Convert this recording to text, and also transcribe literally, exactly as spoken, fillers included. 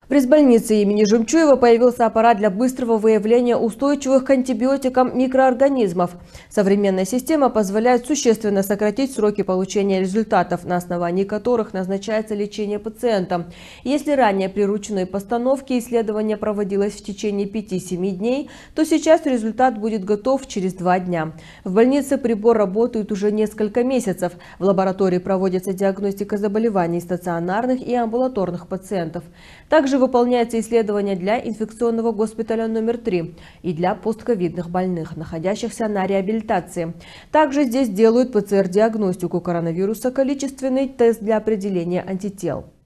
В пресс-больнице имени Жемчуева появился аппарат для быстрого выявления устойчивых к антибиотикам микроорганизмов. Современная система позволяет существенно сократить сроки получения результатов, на основании которых назначается лечение пациента. Если ранее при ручной постановке исследование проводилось в течение пяти-семи дней, то сейчас результат будет готов через два дня. В больнице прибор работает уже несколько месяцев. В лаборатории проводится диагностика заболеваний стационарных и амбулаторных пациентов. Также выполняется исследование для инфекционного госпиталя номер три и для постковидных больных, находящихся на реабилитации. Также здесь делают ПЦР-диагностику коронавируса, количественный тест для определения антител.